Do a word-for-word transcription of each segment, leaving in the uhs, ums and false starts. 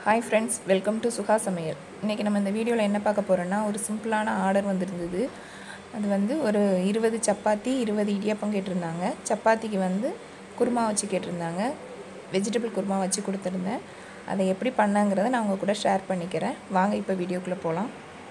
Hi friends, welcome to Suha Samayal. இன்னைக்கு நம்ம இந்த வீடியோல என்ன பார்க்க போறோம்னா ஒரு சிம்பிளான ஆர்டர் வந்திருந்தது. அது வந்து ஒரு இருபது சப்பாத்தி இருபது இடியாப்பம் கேட்டிருந்தாங்க. சப்பாத்திக்கு வந்து குருமா வச்சு கேட்டிருந்தாங்க. வெஜிடபிள் குருமா வச்சு கொடுத்திருந்தேன். அதை எப்படி பண்ணாங்கறதை நான் உங்க கூட ஷேர் பண்ணிக்கிறேன். வாங்க இப்போ வீடியோக்குள்ள போலாம்.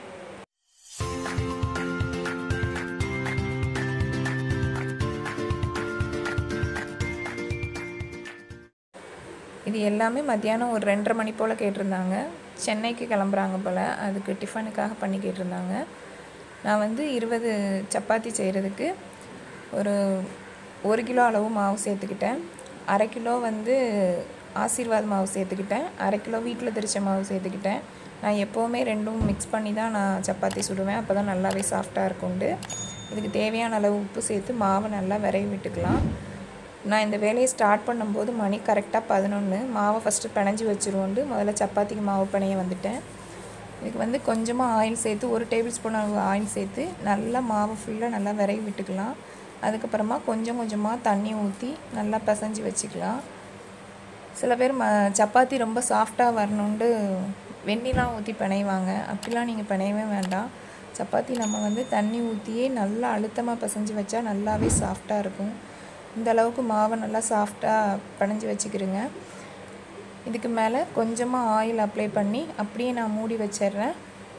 இது எல்லாமே மத்தியானம் ஒரு ரெண்டரை மணி போல் கேட்டிருந்தாங்க. சென்னைக்கு கிளம்புறாங்க போல், அதுக்கு டிஃபனுக்காக பண்ணி கேட்டிருந்தாங்க. நான் வந்து இருபது சப்பாத்தி செய்கிறதுக்கு ஒரு ஒரு கிலோ அளவு மாவு சேர்த்துக்கிட்டேன். அரை கிலோ வந்து ஆசீர்வாத் மாவு சேர்த்துக்கிட்டேன். அரை கிலோ வீட்டில் திரிச்ச மாவு சேர்த்துக்கிட்டேன். நான் எப்போவுமே ரெண்டும் மிக்ஸ் பண்ணி தான் நான் சப்பாத்தி சுடுவேன். அப்போ தான் நல்லாவே சாஃப்டாக இருக்கும்ண்டு. இதுக்கு தேவையான அளவு உப்பு சேர்த்து மாவை நல்லா விரைவி விட்டுக்கலாம். நான் இந்த வேலையை ஸ்டார்ட் பண்ணும்போது மணி கரெக்டாக பதினொன்று. மாவை ஃபஸ்ட்டு பிணைஞ்சி வச்சுருவோண்டு முதல்ல சப்பாத்திக்கு மாவு பிணைய வந்துட்டேன். இதுக்கு வந்து கொஞ்சமாக ஆயில் சேர்த்து ஒரு டேபிள் ஸ்பூன் அளவு ஆயில் சேர்த்து நல்லா மாவு ஃபுல்லாக நல்லா விரைவி விட்டுக்கலாம். அதுக்கப்புறமா கொஞ்சம் கொஞ்சமாக தண்ணி ஊற்றி நல்லா பிசைஞ்சு வச்சுக்கலாம். சில பேர் ம சப்பாத்தி ரொம்ப சாஃப்டாக வரணுண்டு வெந்நிலாம் ஊற்றி பிணைவாங்க. அப்படிலாம் நீங்கள் பிணையவே வேண்டாம். சப்பாத்தி நம்ம வந்து தண்ணி ஊற்றியே நல்லா அழுத்தமாக பிசைஞ்சு வச்சா நல்லாவே சாஃப்டாக இருக்கும். இந்த அளவுக்கு மாவை நல்லா சாஃப்டாக பிணைஞ்சி வச்சுக்கிறேங்க. இதுக்கு மேலே கொஞ்சமாக ஆயில் அப்ளை பண்ணி அப்படியே நான் மூடி வச்சிடுறேன்.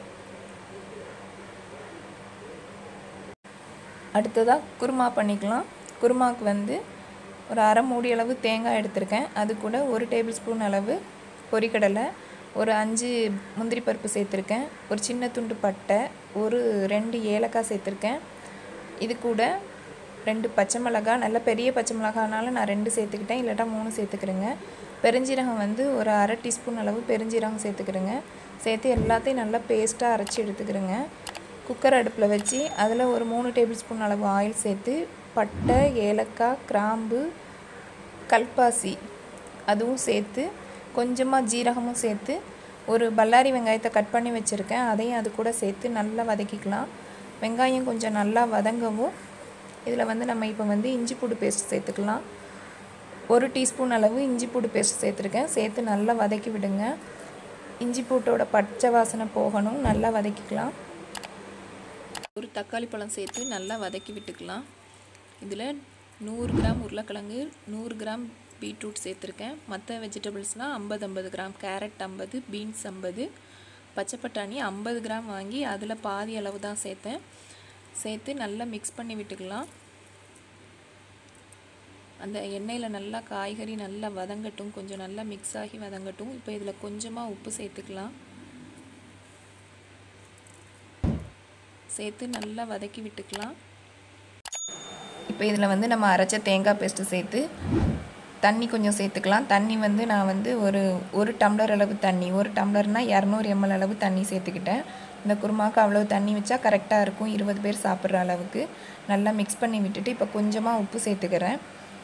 அடுத்ததாக குருமா பண்ணிக்கலாம். குருமாவுக்கு வந்து ஒரு அரை மூடி அளவு தேங்காய் எடுத்திருக்கேன். அது கூட ஒரு டேபிள் ஸ்பூன் அளவு பொரிக்கடலை, ஒரு அஞ்சு முந்திரி பருப்பு சேர்த்துருக்கேன், ஒரு சின்ன துண்டு பட்டை, ஒரு ரெண்டு ஏலக்காய் சேர்த்துருக்கேன். இது கூட ரெண்டு பச்சை மிளகாய், நல்ல பெரிய பச்சை மிளகானால நான் ரெண்டு சேர்த்துக்கிட்டேன், இல்லாட்டா மூணு சேர்த்துக்கிறேங்க. பெருஞ்சீரகம் வந்து ஒரு அரை டீஸ்பூன் அளவு பெருஞ்சீரகம் சேர்த்துக்கிறேங்க. சேர்த்து எல்லாத்தையும் நல்லா பேஸ்ட்டாக அரைச்சி எடுத்துக்கிறேங்க. குக்கர் அடுப்பில் வச்சு அதில் ஒரு மூணு டேபிள் ஸ்பூன் அளவு ஆயில் சேர்த்து பட்டை, ஏலக்காய், கிராம்பு, கல்பாசி அதுவும் சேர்த்து கொஞ்சமாக ஜீரகமும் சேர்த்து ஒரு பல்லாரி வெங்காயத்தை கட் பண்ணி வச்சுருக்கேன். அதையும் அது கூட சேர்த்து நல்லா வதக்கிக்கலாம். வெங்காயம் கொஞ்சம் நல்லா வதங்கவும் இதில் வந்து நம்ம இப்போ வந்து இஞ்சி பூண்டு பேஸ்ட் சேர்த்துக்கலாம். ஒரு டீஸ்பூன் அளவு இஞ்சி பூண்டு பேஸ்ட் சேர்த்துருக்கேன். சேர்த்து நல்லா வதக்கி விடுங்க. இஞ்சி பூட்டோட பச்சை வாசனை போகணும். நல்லா வதக்கிக்கலாம். ஒரு தக்காளி பழம் சேர்த்து நல்லா வதக்கி விட்டுக்கலாம். இதில் நூறு கிராம் உருளைக்கிழங்கு, நூறு கிராம் பீட்ரூட் சேர்த்துருக்கேன். மற்ற வெஜிடபிள்ஸ்லாம் ஐம்பது ஐம்பது கிராம், கேரட் ஐம்பது, பீன்ஸ் ஐம்பது, பச்சை பட்டாணி ஐம்பது கிராம் வாங்கி அதில் பாதி அளவு தான் சேர்த்தேன். சேர்த்து நல்லா மிக்ஸ் பண்ணி விட்டுக்கலாம். அந்த எண்ணெயில் நல்லா காய்கறி நல்லா வதங்கட்டும், கொஞ்சம் நல்லா மிக்ஸ் ஆகி வதங்கட்டும். இப்போ இதில் கொஞ்சமாக உப்பு சேர்த்துக்கலாம். சேர்த்து நல்லா வதக்கி விட்டுக்கலாம். இப்போ இதில் வந்து நம்ம அரைச்ச தேங்காய் பேஸ்ட்டு சேர்த்து தண்ணி கொஞ்சம் சேர்த்துக்கலாம். தண்ணி வந்து நான் வந்து ஒரு ஒரு டம்ளர் அளவு தண்ணி, ஒரு டம்ளர்னால் இரநூறு எம்எல் அளவு தண்ணி சேர்த்துக்கிட்டேன். இந்த குருமாவுக்கு அவ்வளோ தண்ணி வச்சா கரெக்டாக இருக்கும், இருபது பேர் சாப்பிட்ற அளவுக்கு. நல்லா மிக்ஸ் பண்ணி விட்டுட்டு இப்போ கொஞ்சமாக உப்பு சேர்த்துக்கிறேன்.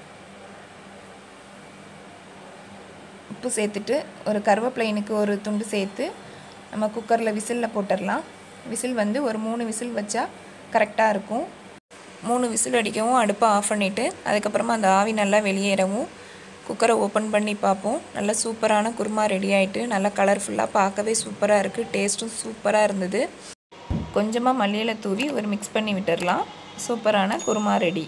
உப்பு சேர்த்துட்டு ஒரு கருவேப்பிலைனுக்கு ஒரு துண்டு சேர்த்து நம்ம குக்கரில் விசிலில் போட்டுடலாம். விசில் வந்து ஒரு மூணு விசில் வச்சா கரெக்டாக இருக்கும். மூணு விசில் அடிக்கவும் அடுப்பை ஆஃப் பண்ணிவிட்டு அதுக்கப்புறமா அந்த ஆவி நல்லா வெளியேறவும் குக்கரை ஓப்பன் பண்ணி பார்ப்போம். நல்லா சூப்பரான குருமா ரெடி ஆகிட்டு நல்லா கலர்ஃபுல்லாக பார்க்கவே சூப்பராக இருக்குது. டேஸ்ட்டும் சூப்பராக இருந்தது. கொஞ்சமாக மல்லியில தூவி ஒரு மிக்ஸ் பண்ணி விட்டுடலாம். சூப்பரான குருமா ரெடி.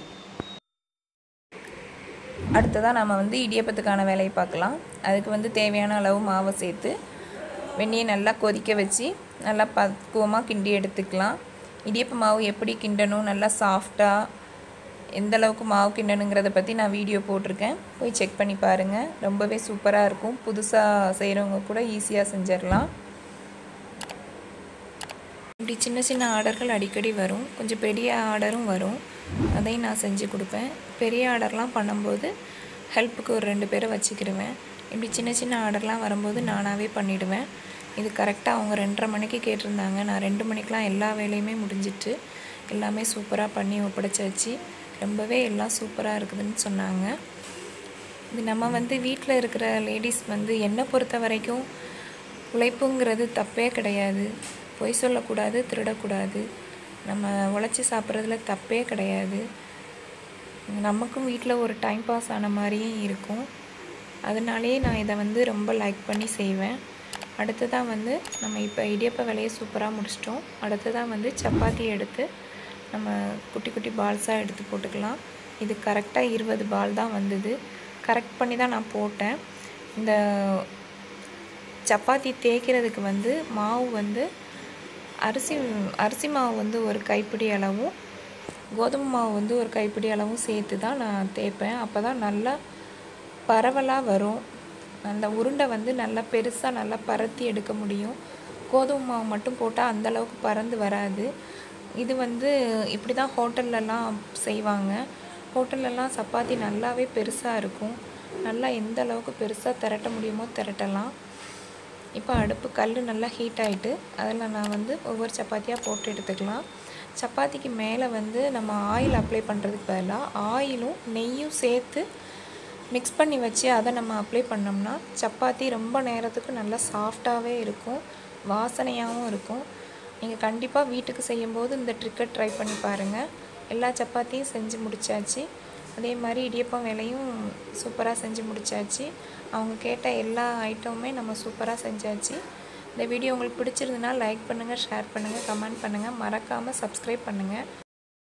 அடுத்ததாக நம்ம வந்து இடியப்பத்துக்கான வேலையை பார்க்கலாம். அதுக்கு வந்து தேவையான அளவு மாவை சேர்த்து வெந்நியை நல்லா கொதிக்க வச்சு நல்லா பக்குவமாக கிண்டி எடுத்துக்கலாம். இடியப்ப மாவு எப்படி கிண்டணும், நல்லா சாஃப்டாக எந்த அளவுக்கு மாவு கிண்டணுங்கிறத பற்றி நான் வீடியோ போட்டிருக்கேன், போய் செக் பண்ணி பாருங்கள். ரொம்பவே சூப்பராக இருக்கும். புதுசாக செய்கிறவங்க கூட ஈஸியாக செஞ்சிடலாம். இப்படி சின்ன சின்ன ஆர்டர்கள் அடிக்கடி வரும், கொஞ்சம் பெரிய ஆர்டரும் வரும். அதையும் நான் செஞ்சு கொடுப்பேன். பெரிய ஆர்டர்லாம் பண்ணும்போது ஹெல்ப்புக்கு ஒரு ரெண்டு பேரை வச்சுக்கிடுவேன். இப்படி சின்ன சின்ன ஆர்டர்லாம் வரும்போது நானாகவே பண்ணிவிடுவேன். இது கரெக்டாக அவங்க ரெண்டரை மணிக்கு கேட்டிருந்தாங்க. நான் ரெண்டு மணிக்கெலாம் எல்லா வேலையுமே முடிஞ்சிட்டு எல்லாமே சூப்பராக பண்ணி ஒப்படைச்சாச்சு. ரொம்பவே எல்லாம் சூப்பராக இருக்குதுன்னு சொன்னாங்க. இது நம்ம வந்து வீட்டில் இருக்கிற லேடிஸ் வந்து என்னை பொறுத்த வரைக்கும் உழைப்புங்கிறது தப்பே கிடையாது. பொய் சொல்லக்கூடாது, திருடக்கூடாது. நம்ம உழைச்சி சாப்பிட்றதுல தப்பே கிடையாது. நமக்கும் வீட்டில் ஒரு டைம் பாஸ் ஆன மாதிரியும் இருக்கும். அதனாலே நான் இதை வந்து ரொம்ப லைக் பண்ணி செய்வேன். அடுத்ததாக வந்து நம்ம இப்போ இடியப்ப வேலையை சூப்பராக முடிச்சிட்டோம். அடுத்ததாக வந்து சப்பாத்தி எடுத்து நம்ம குட்டி குட்டி பால்ஸாக எடுத்து போட்டுக்கலாம். இது கரெக்டாக இருபது பால் தான் வந்தது. கரெக்ட் பண்ணி தான் நான் போட்டேன். இந்த சப்பாத்தி தேய்க்கிறதுக்கு வந்து மாவு வந்து அரிசி அரிசி மாவு வந்து ஒரு கைப்பிடி அளவும் கோதுமை மாவு வந்து ஒரு கைப்பிடி அளவும் சேர்த்து தான் நான் தேய்ப்பேன். அப்போ தான் நல்லா பரவலாக வரும். அந்த உருண்டை வந்து நல்லா பெருசாக நல்லா பரத்தி எடுக்க முடியும். கோதுமை மாவு மட்டும் போட்டால் அந்தளவுக்கு பறந்து வராது. இது வந்து இப்படி தான் ஹோட்டல்லலாம் செய்வாங்க. ஹோட்டல்லலாம் சப்பாத்தி நல்லாவே பெருசாக இருக்கும். நல்லா எந்த அளவுக்கு பெருசாக திரட்ட முடியுமோ திரட்டலாம். இப்போ அடுப்பு கல் நல்லா ஹீட் ஆகிட்டு அதில் நான் வந்து ஒவ்வொரு சப்பாத்தியாக போட்டு எடுத்துக்கலாம். சப்பாத்திக்கு மேலே வந்து நம்ம ஆயில் அப்ளை பண்ணுறதுக்கு பதிலாக ஆயிலும் நெய்யும் சேர்த்து மிக்ஸ் பண்ணி வச்சு அதை நம்ம அப்ளை பண்ணோம்னா சப்பாத்தி ரொம்ப நேரத்துக்கு நல்லா சாஃப்டாகவே இருக்கும், வாசனையாகவும் இருக்கும். நீங்கள் கண்டிப்பாக வீட்டுக்கு செய்யும்போது இந்த ட்ரிக்கை ட்ரை பண்ணி பாருங்கள். எல்லா சப்பாத்தியும் செஞ்சு முடித்தாச்சு. அதே மாதிரி இடியப்பம் வேலையும் சூப்பராக செஞ்சு முடித்தாச்சு. அவங்க கேட்ட எல்லா ஐட்டமுமே நம்ம சூப்பராக செஞ்சாச்சு. இந்த வீடியோ உங்களுக்கு பிடிச்சிருந்துன்னா லைக் பண்ணுங்கள், ஷேர் பண்ணுங்கள், கமெண்ட் பண்ணுங்கள். மறக்காமல் சப்ஸ்கிரைப் பண்ணுங்கள்.